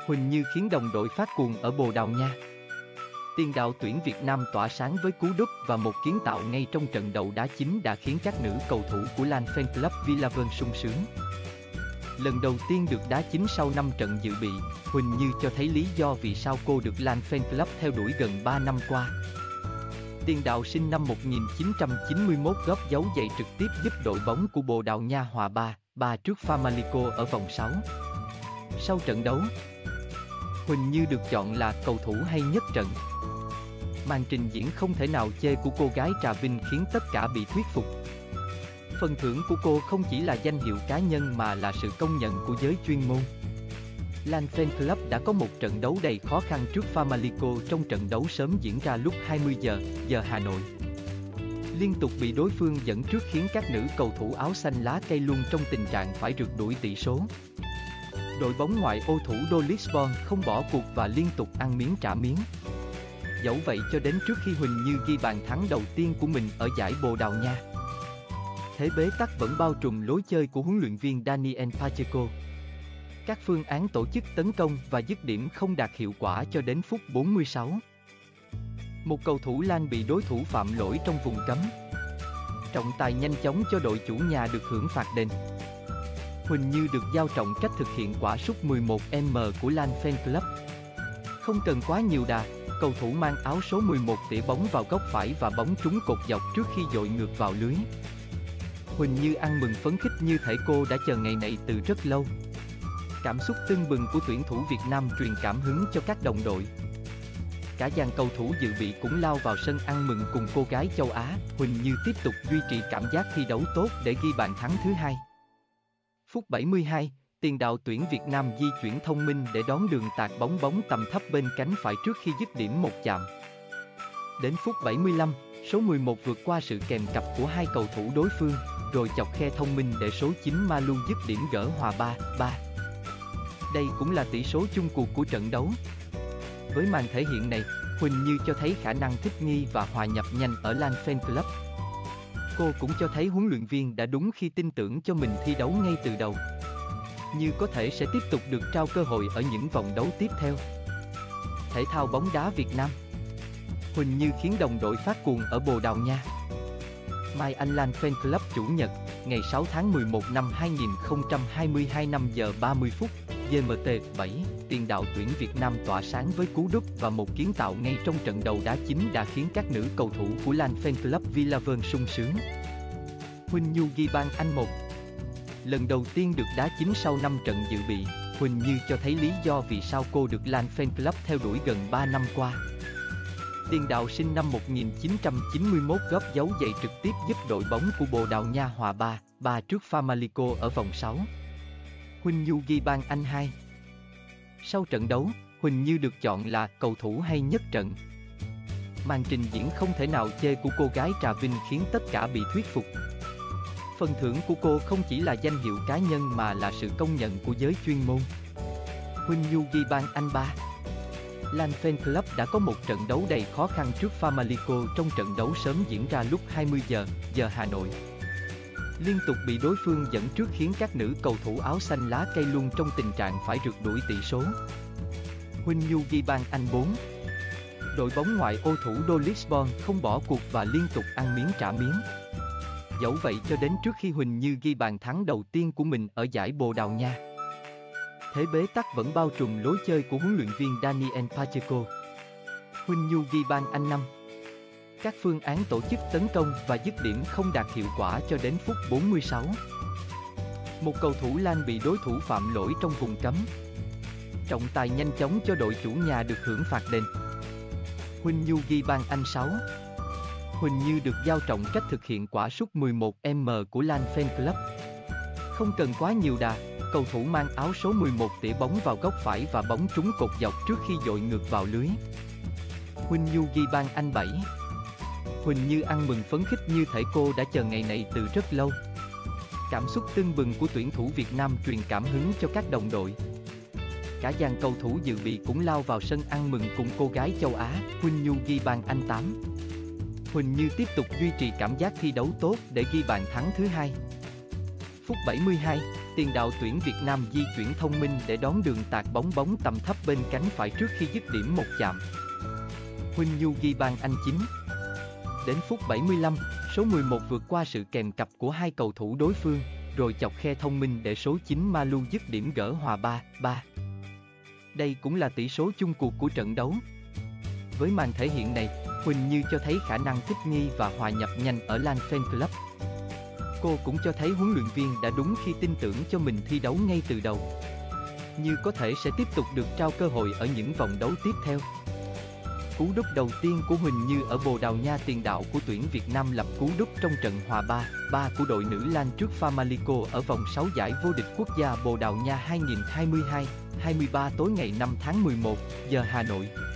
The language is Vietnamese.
Huỳnh Như khiến đồng đội phát cuồng ở Bồ Đào Nha. Tiền đạo tuyển Việt Nam tỏa sáng với cú đúp và một kiến tạo ngay trong trận đấu đá chính đã khiến các nữ cầu thủ của Lan Fan Club Villavern sung sướng. Lần đầu tiên được đá chính sau 5 trận dự bị, Huỳnh Như cho thấy lý do vì sao cô được Lan Fan Club theo đuổi gần 3 năm qua. Tiền đạo sinh năm 1991 góp dấu giày trực tiếp giúp đội bóng của Bồ Đào Nha hòa 3-3 trước Famalicão ở vòng 6. Sau trận đấu, Huỳnh Như được chọn là cầu thủ hay nhất trận. Màn trình diễn không thể nào chê của cô gái Trà Vinh khiến tất cả bị thuyết phục. Phần thưởng của cô không chỉ là danh hiệu cá nhân mà là sự công nhận của giới chuyên môn. Lan Fan Club đã có một trận đấu đầy khó khăn trước Famalicão trong trận đấu sớm diễn ra lúc 20 giờ Hà Nội. Liên tục bị đối phương dẫn trước khiến các nữ cầu thủ áo xanh lá cây luôn trong tình trạng phải rượt đuổi tỷ số. Đội bóng ngoại ô thủ đô Lisbon không bỏ cuộc và liên tục ăn miếng trả miếng. Dẫu vậy cho đến trước khi Huỳnh Như ghi bàn thắng đầu tiên của mình ở giải Bồ Đào Nha, thế bế tắc vẫn bao trùm lối chơi của huấn luyện viên Daniel Pacheco. Các phương án tổ chức tấn công và dứt điểm không đạt hiệu quả cho đến phút 46. Một cầu thủ Lan bị đối thủ phạm lỗi trong vùng cấm. Trọng tài nhanh chóng cho đội chủ nhà được hưởng phạt đền. Huỳnh Như được giao trọng trách thực hiện quả sút 11m của Lan Fan Club. Không cần quá nhiều đà, cầu thủ mang áo số 11 tỉa bóng vào góc phải và bóng trúng cột dọc trước khi dội ngược vào lưới. Huỳnh Như ăn mừng phấn khích như thể cô đã chờ ngày này từ rất lâu. Cảm xúc tưng bừng của tuyển thủ Việt Nam truyền cảm hứng cho các đồng đội. Cả dàn cầu thủ dự bị cũng lao vào sân ăn mừng cùng cô gái châu Á. Huỳnh Như tiếp tục duy trì cảm giác thi đấu tốt để ghi bàn thắng thứ hai. Phút 72, tiền đạo tuyển Việt Nam di chuyển thông minh để đón đường tạt bóng tầm thấp bên cánh phải trước khi dứt điểm một chạm. Đến phút 75, số 11 vượt qua sự kèm cặp của hai cầu thủ đối phương, rồi chọc khe thông minh để số 9 Malu dứt điểm gỡ hòa 3-3. Đây cũng là tỷ số chung cuộc của trận đấu. Với màn thể hiện này, Huỳnh Như cho thấy khả năng thích nghi và hòa nhập nhanh ở Lan Fan Club. Cô cũng cho thấy huấn luyện viên đã đúng khi tin tưởng cho mình thi đấu ngay từ đầu. Như có thể sẽ tiếp tục được trao cơ hội ở những vòng đấu tiếp theo. Thể thao bóng đá Việt Nam. Huỳnh Như khiến đồng đội phát cuồng ở Bồ Đào Nha. Mai Anh Lan Fan Club Chủ nhật, ngày 6 tháng 11 năm 2022 5 giờ 30 phút, GMT 7, tiền đạo tuyển Việt Nam tỏa sáng với cú đúp và một kiến tạo ngay trong trận đầu đá chính đã khiến các nữ cầu thủ của Lan Fan Club Villavern sung sướng. Huỳnh Như ghi bàn Anh 1. Lần đầu tiên được đá chính sau 5 trận dự bị, Huỳnh Như cho thấy lý do vì sao cô được Lan Fan Club theo đuổi gần 3 năm qua. Tiền đạo sinh năm 1991 góp dấu giày trực tiếp giúp đội bóng của Bồ Đào Nha hòa 3-3 trước Famalicão ở vòng 6. Huỳnh Như ghi bàn Anh 2. Sau trận đấu, Huỳnh Như được chọn là cầu thủ hay nhất trận. Màn trình diễn không thể nào chê của cô gái Trà Vinh khiến tất cả bị thuyết phục. Phần thưởng của cô không chỉ là danh hiệu cá nhân mà là sự công nhận của giới chuyên môn. Huỳnh Như ghi bàn Anh 3. Lan Fan Club đã có một trận đấu đầy khó khăn trước Famalicão trong trận đấu sớm diễn ra lúc 20 giờ Hà Nội. Liên tục bị đối phương dẫn trước khiến các nữ cầu thủ áo xanh lá cây luôn trong tình trạng phải rượt đuổi tỷ số. Huỳnh Như ghi bàn Anh 4. Đội bóng ngoại ô thủ đô Lisbon không bỏ cuộc và liên tục ăn miếng trả miếng. Dẫu vậy cho đến trước khi Huỳnh Như ghi bàn thắng đầu tiên của mình ở giải Bồ Đào Nha, thế bế tắc vẫn bao trùm lối chơi của huấn luyện viên Daniel Pacheco. Huỳnh Như ghi bàn Anh 5. Các phương án tổ chức tấn công và dứt điểm không đạt hiệu quả cho đến phút 46. Một cầu thủ Lan bị đối thủ phạm lỗi trong vùng cấm. Trọng tài nhanh chóng cho đội chủ nhà được hưởng phạt đền. Huỳnh Như ghi bàn Anh 6. Huỳnh Như được giao trọng trách thực hiện quả sút 11m của Lan Fan Club. Không cần quá nhiều đà, cầu thủ mang áo số 11 tỉa bóng vào góc phải và bóng trúng cột dọc trước khi dội ngược vào lưới. Huỳnh Như ghi bàn Anh 7. Huỳnh Như ăn mừng phấn khích như thể cô đã chờ ngày này từ rất lâu. Cảm xúc tưng bừng của tuyển thủ Việt Nam truyền cảm hứng cho các đồng đội. Cả dàn cầu thủ dự bị cũng lao vào sân ăn mừng cùng cô gái châu Á. Huỳnh Như ghi bàn Anh 8. Huỳnh Như tiếp tục duy trì cảm giác thi đấu tốt để ghi bàn thắng thứ hai. Phút 72, Tiền đạo tuyển Việt Nam di chuyển thông minh để đón đường tạt bóng tầm thấp bên cánh phải trước khi dứt điểm một chạm. Huỳnh Nhu ghi bàn Anh chính. Đến phút 75, số 11 vượt qua sự kèm cặp của hai cầu thủ đối phương, rồi chọc khe thông minh để số 9 Malu dứt điểm gỡ hòa 3-3. Đây cũng là tỷ số chung cuộc của trận đấu. Với màn thể hiện này, Huỳnh Như cho thấy khả năng thích nghi và hòa nhập nhanh ở Lan Fan Club. Cô cũng cho thấy huấn luyện viên đã đúng khi tin tưởng cho mình thi đấu ngay từ đầu. Như có thể sẽ tiếp tục được trao cơ hội ở những vòng đấu tiếp theo. Cú đúp đầu tiên của Huỳnh Như ở Bồ Đào Nha. Tiền đạo của tuyển Việt Nam lập cú đúp trong trận hòa 3-3 của đội nữ Lan trước Famalicão ở vòng 6 giải vô địch quốc gia Bồ Đào Nha 2022-23 tối ngày 5 tháng 11 giờ Hà Nội.